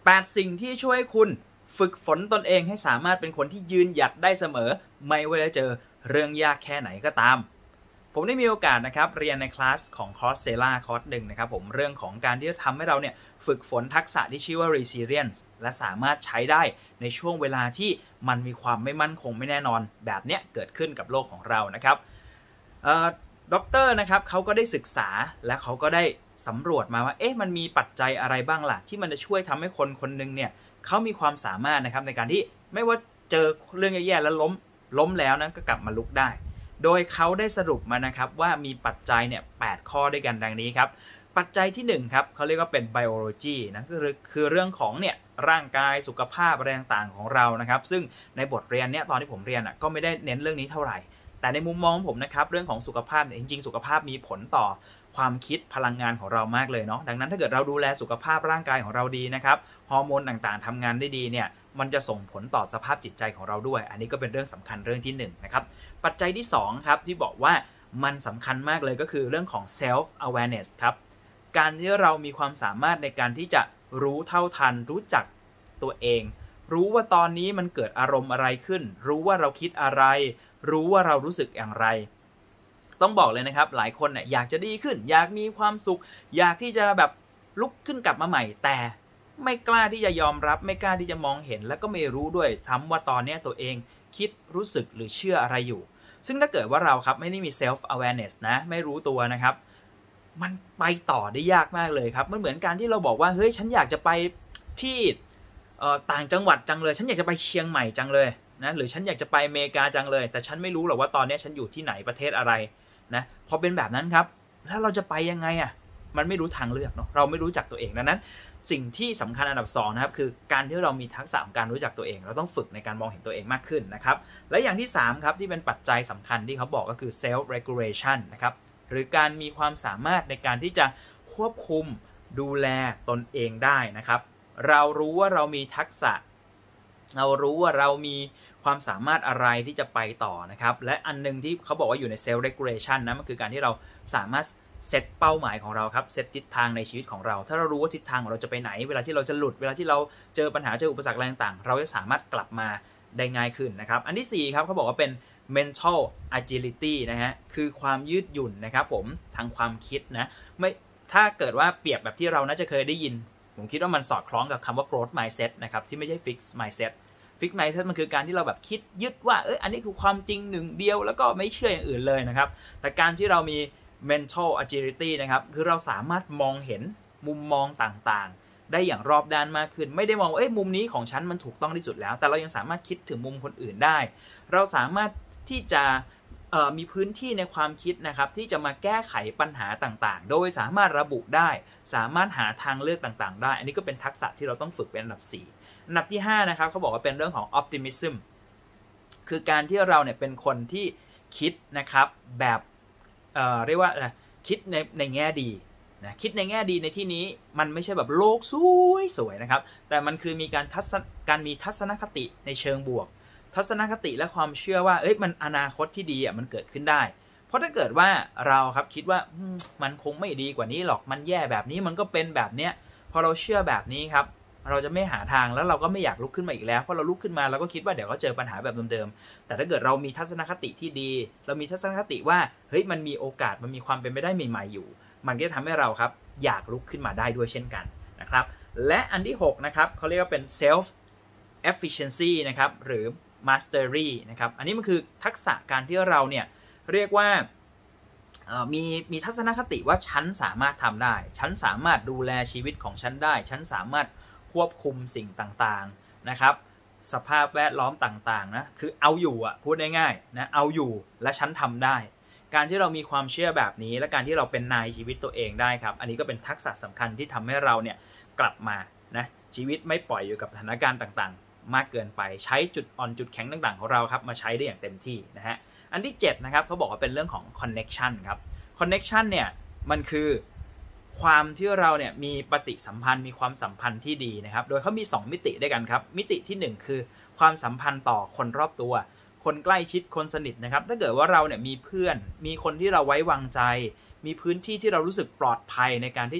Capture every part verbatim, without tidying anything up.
แปดสิ่งที่ช่วยคุณฝึกฝนตนเองให้สามารถเป็นคนที่ยืนหยัดได้เสมอไม่ว่าจะเจอเรื่องยากแค่ไหนก็ตามผมได้มีโอกาสนะครับเรียนในคลาสของ Coursera คอร์สหนึ่งนะครับผมเรื่องของการที่จะทำให้เราเนี่ยฝึกฝนทักษะที่ชื่อว่า resilience และสามารถใช้ได้ในช่วงเวลาที่มันมีความไม่มั่นคงไม่แน่นอนแบบเนี้ยเกิดขึ้นกับโลกของเรานะครับด็อกเตอร์นะครับเขาก็ได้ศึกษาและเขาก็ได้สำรวจมาว่าเอ๊ะมันมีปัจจัยอะไรบ้างล่ะที่มันจะช่วยทำให้คนคนนึงเนี่ยเขามีความสามารถนะครับในการที่ไม่ว่าเจอเรื่องแย่ๆแล้วล้มล้มแล้วนั้นก็กลับมาลุกได้โดยเขาได้สรุปมานะครับว่ามีปัจจัยเนี่ยแปดข้อด้วยกันดังนี้ครับปัจจัยที่หนึ่งครับเขาเรียกว่าเป็น biology นะคือคือเรื่องของเนี่ยร่างกายสุขภาพอะไรต่างๆของเรานะครับซึ่งในบทเรียนเนี่ยตอนที่ผมเรียนอ่ะก็ไม่ได้เน้นเรื่องนี้เท่าไหร่แต่ในมุมมองผมนะครับเรื่องของสุขภาพเนี่ยจริงๆสุขภาพมีผลต่อความคิดพลังงานของเรามากเลยเนาะดังนั้นถ้าเกิดเราดูแลสุขภาพร่างกายของเราดีนะครับฮอร์โมนต่างๆทำงานได้ดีเนี่ยมันจะส่งผลต่อสภาพจิตใจของเราด้วยอันนี้ก็เป็นเรื่องสำคัญเรื่องที่หนึ่งนะครับปัจจัยที่สองครับที่บอกว่ามันสำคัญมากเลยก็คือเรื่องของ self awareness ครับการที่เรามีความสามารถในการที่จะรู้เท่าทันรู้จักตัวเองรู้ว่าตอนนี้มันเกิดอารมณ์อะไรขึ้นรู้ว่าเราคิดอะไรรู้ว่าเรารู้สึกอย่างไรต้องบอกเลยนะครับหลายคนเนี่ยอยากจะดีขึ้นอยากมีความสุขอยากที่จะแบบลุกขึ้นกลับมาใหม่แต่ไม่กล้าที่จะยอมรับไม่กล้าที่จะมองเห็นแล้วก็ไม่รู้ด้วยซ้ำว่าตอนนี้ตัวเองคิดรู้สึกหรือเชื่ออะไรอยู่ซึ่งถ้าเกิดว่าเราครับไม่ได้มี self awareness นะไม่รู้ตัวนะครับมันไปต่อได้ยากมากเลยครับมันเหมือนการที่เราบอกว่าเฮ้ยฉันอยากจะไปที่ต่างจังหวัดจังเลยฉันอยากจะไปเชียงใหม่จังเลยนะหรือฉันอยากจะไปอเมริกาจังเลยแต่ฉันไม่รู้หรอกว่าตอนนี้ฉันอยู่ที่ไหนประเทศอะไรนะพอเป็นแบบนั้นครับแล้วเราจะไปยังไงอ่ะมันไม่รู้ทางเลือกเนาะเราไม่รู้จักตัวเองดังนั้นสิ่งที่สำคัญอันดับสองนะครับคือการที่เรามีทักษะของการรู้จักตัวเองเราต้องฝึกในการมองเห็นตัวเองมากขึ้นนะครับและอย่างที่สามครับที่เป็นปัจจัยสำคัญที่เขาบอกก็คือ self regulation นะครับหรือการมีความสามารถในการที่จะควบคุมดูแลตนเองได้นะครับเรารู้ว่าเรามีทักษะเรารู้ว่าเรามีความสามารถอะไรที่จะไปต่อนะครับและอันนึงที่เขาบอกว่าอยู่ใน self regulation นะมันคือการที่เราสามารถเซตเป้าหมายของเราครับเซตทิศทางในชีวิตของเราถ้าเรารู้ว่าทิศทางของเราจะไปไหนเวลาที่เราจะหลุดเวลาที่เราเจอปัญหาเจออุปสรรคอะไรต่างๆเราจะสามารถกลับมาได้ง่ายขึ้นนะครับอันที่สี่ครับเขาบอกว่าเป็น mental agility นะฮะคือความยืดหยุ่นนะครับผมทางความคิดนะไม่ถ้าเกิดว่าเปรียบแบบที่เราน่าจะเคยได้ยินผมคิดว่ามันสอดคล้องกับคำว่า growth mindset นะครับที่ไม่ใช่ fix mindset fix mindset มันคือการที่เราแบบคิดยึดว่าเอออันนี้คือความจริงหนึ่งเดียวแล้วก็ไม่เชื่ออย่างอื่นเลยนะครับแต่การที่เรามี mental agility นะครับคือเราสามารถมองเห็นมุมมองต่างๆได้อย่างรอบด้านมากขึ้นไม่ได้มองว่าเอ้ยมุมนี้ของฉันมันถูกต้องที่สุดแล้วแต่เรายังสามารถคิดถึงมุมคนอื่นได้เราสามารถที่จะมีพื้นที่ในความคิดนะครับที่จะมาแก้ไขปัญหาต่างๆโดยสามารถระบุได้สามารถหาทางเลือกต่างๆได้อันนี้ก็เป็นทักษะที่เราต้องฝึกเป็นอันดับสี่อันดับที่ห้านะครับเขาบอกว่าเป็นเรื่องของ optimism คือการที่เราเนี่ยเป็นคนที่คิดนะครับแบบเอ่อเรียกว่าอะไรคิดในในแง่ดีนะคิดในแง่ดีในที่นี้มันไม่ใช่แบบโลกสวยสวยนะครับแต่มันคือมีการทัศนการมีทัศนคติในเชิงบวกทัศนคติและความเชื่อว่าเอ้ยมันอนาคตที่ดีอ่ะมันเกิดขึ้นได้เพราะถ้าเกิดว่าเราครับคิดว่ามันคงไม่ดีกว่านี้หรอกมันแย่แบบนี้มันก็เป็นแบบเนี้ยพอเราเชื่อแบบนี้ครับเราจะไม่หาทางแล้วเราก็ไม่อยากลุกขึ้นมาอีกแล้วเพราะเราลุกขึ้นมาเราก็คิดว่าเดี๋ยวก็เจอปัญหาแบบเดิมๆแต่ถ้าเกิดเรามีทัศนคติที่ดีเรามีทัศนคติว่าเฮ้ยมันมีโอกาสมันมีความเป็นไปได้ใหม่ๆอยู่มันก็จะทำให้เราครับอยากลุกขึ้นมาได้ด้วยเช่นกันนะครับและอันที่หกนะครับเขาเรียกว่าเป็น self efficiency นะครับหรือ mastery นะครับอันนี้มันคือทักษะการที่เราเนี่ยเรียกว่ามีมีทัศนคติว่าฉันสามารถทำได้ฉันสามารถดูแลชีวิตของฉันได้ฉันสามารถควบคุมสิ่งต่างๆนะครับสภาพแวดล้อมต่างๆนะคือเอาอยู่อ่ะพูดง่ายๆนะเอาอยู่และฉันทำได้การที่เรามีความเชื่อแบบนี้และการที่เราเป็นนายชีวิตตัวเองได้ครับอันนี้ก็เป็นทักษะสำคัญที่ทำให้เราเนี่ยกลับมานะชีวิตไม่ปล่อยอยู่กับสถานการณ์ต่างๆมากเกินไปใช้จุดอ่อนจุดแข็งต่างๆของเราครับมาใช้ได้อย่างเต็มที่นะฮะอันที่เจ็ดนะครับเขาบอกว่าเป็นเรื่องของ connection ครับ connection เนี่ยมันคือความที่เราเนี่ยมีปฏิสัมพันธ์มีความสัมพันธ์ที่ดีนะครับโดยเขามีสองมิติด้วยกันครับมิติที่หนึ่งคือความสัมพันธ์ต่อคนรอบตัวคนใกล้ชิดคนสนิทนะครับถ้าเกิดว่าเราเนี่ยมีเพื่อนมีคนที่เราไว้วางใจมีพื้นที่ที่เรารู้สึกปลอดภัยในการที่จะ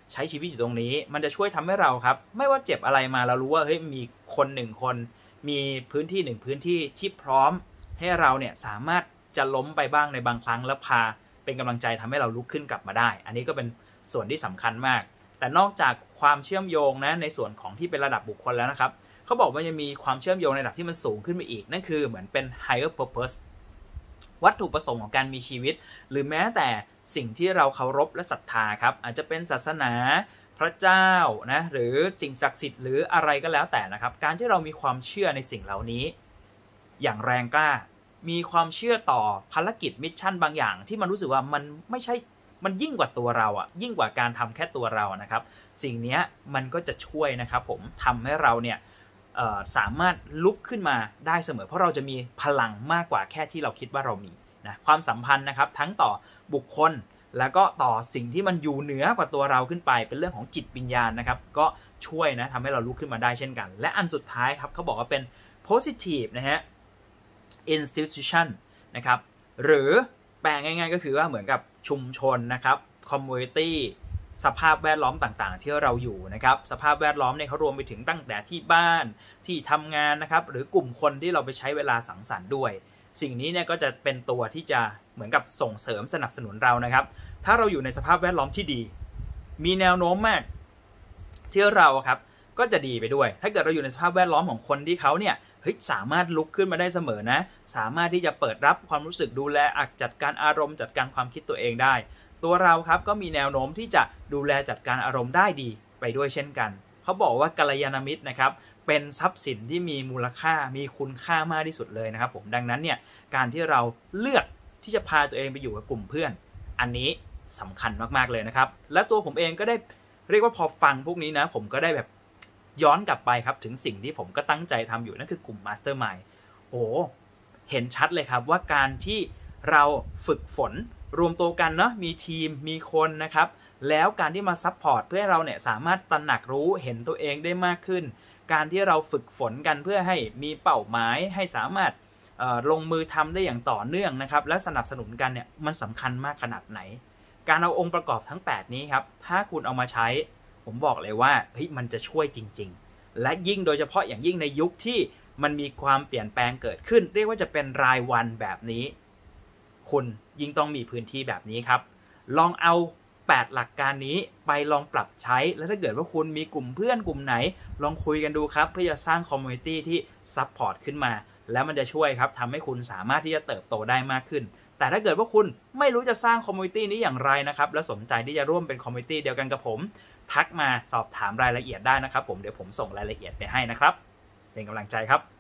ใช้ชีวิตอยู่ตรงนี้มันจะช่วยทำให้เราครับไม่ว่าเจ็บอะไรมาเรารู้ว่าเฮ้ยมีคนหนึ่งคนมีพื้นที่หนึ่งพื้นที่ที่พร้อมให้เราเนี่ยสามารถจะล้มไปบ้างในบางครั้งแล้วพาเป็นกำลังใจทำให้เราลุกขึ้นกลับมาได้อันนี้ก็เป็นส่วนที่สำคัญมากแต่นอกจากความเชื่อมโยงนะในส่วนของที่เป็นระดับบุคคลแล้วนะครับเขาบอกว่ายังมีความเชื่อมโยงในระดับที่มันสูงขึ้นไปอีกนั่นคือเหมือนเป็น higher purpose วัตถุประสงค์ของการมีชีวิตหรือแม้แต่สิ่งที่เราเคารพและศรัทธาครับอาจจะเป็นศาสนาพระเจ้านะหรือสิ่งศักดิ์สิทธิ์หรืออะไรก็แล้วแต่นะครับการที่เรามีความเชื่อในสิ่งเหล่านี้อย่างแรงกล้ามีความเชื่อต่อภารกิจมิชชั่นบางอย่างที่มันรู้สึกว่ามันไม่ใช่มันยิ่งกว่าตัวเราอ่ะยิ่งกว่าการทำแค่ตัวเรานะครับสิ่งนี้มันก็จะช่วยนะครับผมทำให้เราเนี่ยสามารถลุกขึ้นมาได้เสมอเพราะเราจะมีพลังมากกว่าแค่ที่เราคิดว่าเรามีนะความสัมพันธ์นะครับทั้งต่อบุคคลแล้วก็ต่อสิ่งที่มันอยู่เหนือกว่าตัวเราขึ้นไปเป็นเรื่องของจิตวิญญาณนะครับก็ช่วยนะทำให้เราลุกขึ้นมาได้เช่นกันและอันสุดท้ายครับเขาบอกว่าเป็น positive นะฮะ institution นะครับหรือแปลง่ายๆก็คือว่าเหมือนกับชุมชนนะครับ community สภาพแวดล้อมต่างๆที่เราอยู่นะครับสภาพแวดล้อมเนี่ยเขารวมไปถึงตั้งแต่ที่บ้านที่ทำงานนะครับหรือกลุ่มคนที่เราไปใช้เวลาสังสรรค์ด้วยสิ่งนี้เนี่ยก็จะเป็นตัวที่จะเหมือนกับส่งเสริมสนับสนุนเรานะครับถ้าเราอยู่ในสภาพแวดล้อมที่ดีมีแนวโน้มมากที่เราครับก็จะดีไปด้วยถ้าเกิดเราอยู่ในสภาพแวดล้อมของคนที่เขาเนี่ยเฮ้ยสามารถลุกขึ้นมาได้เสมอนะสามารถที่จะเปิดรับความรู้สึกดูแลอักจัดการอารมณ์จัดการความคิดตัวเองได้ตัวเราครับก็มีแนวโน้มที่จะดูแลจัดการอารมณ์ได้ดีไปด้วยเช่นกันเขาบอกว่ากัลยาณมิตรนะครับเป็นทรัพย์สินที่มีมูลค่ามีคุณค่ามากที่สุดเลยนะครับผมดังนั้นเนี่ยการที่เราเลือกที่จะพาตัวเองไปอยู่กับกลุ่มเพื่อนอันนี้สำคัญมากๆเลยนะครับและตัวผมเองก็ได้เรียกว่าพอฟังพวกนี้นะผมก็ได้แบบย้อนกลับไปครับถึงสิ่งที่ผมก็ตั้งใจทำอยู่นั่นคือกลุ่ม Mastermind โอ้เห็นชัดเลยครับว่าการที่เราฝึกฝนรวมตัวกันเนาะมีทีมมีคนนะครับแล้วการที่มาซัพพอร์ตเพื่อให้เราเนี่ยสามารถตระหนักรู้เห็นตัวเองได้มากขึ้นการที่เราฝึกฝนกันเพื่อให้มีเป้าหมายให้สามารถลงมือทำได้อย่างต่อเนื่องนะครับและสนับสนุนกันเนี่ยมันสำคัญมากขนาดไหนการเอาองค์ประกอบทั้งแปดนี้ครับถ้าคุณเอามาใช้ผมบอกเลยว่าเฮ้ยมันจะช่วยจริงๆและยิ่งโดยเฉพาะอย่างยิ่งในยุคที่มันมีความเปลี่ยนแปลงเกิดขึ้นเรียกว่าจะเป็นรายวันแบบนี้คุณยิ่งต้องมีพื้นที่แบบนี้ครับลองเอาแปดหลักการนี้ไปลองปรับใช้แล้วถ้าเกิดว่าคุณมีกลุ่มเพื่อนกลุ่มไหนลองคุยกันดูครับเพื่อจะสร้างคอมมูนิตี้ที่ซัพพอร์ตขึ้นมาแล้วมันจะช่วยครับทำให้คุณสามารถที่จะเติบโตได้มากขึ้นแต่ถ้าเกิดว่าคุณไม่รู้จะสร้างคอมมูนิตี้นี้อย่างไรนะครับและสนใจที่จะร่วมเป็นคอมมูนิตี้เดียวกันกับผมทักมาสอบถามรายละเอียดได้นะครับผมเดี๋ยวผมส่งรายละเอียดไปให้นะครับเป็นกำลังใจครับ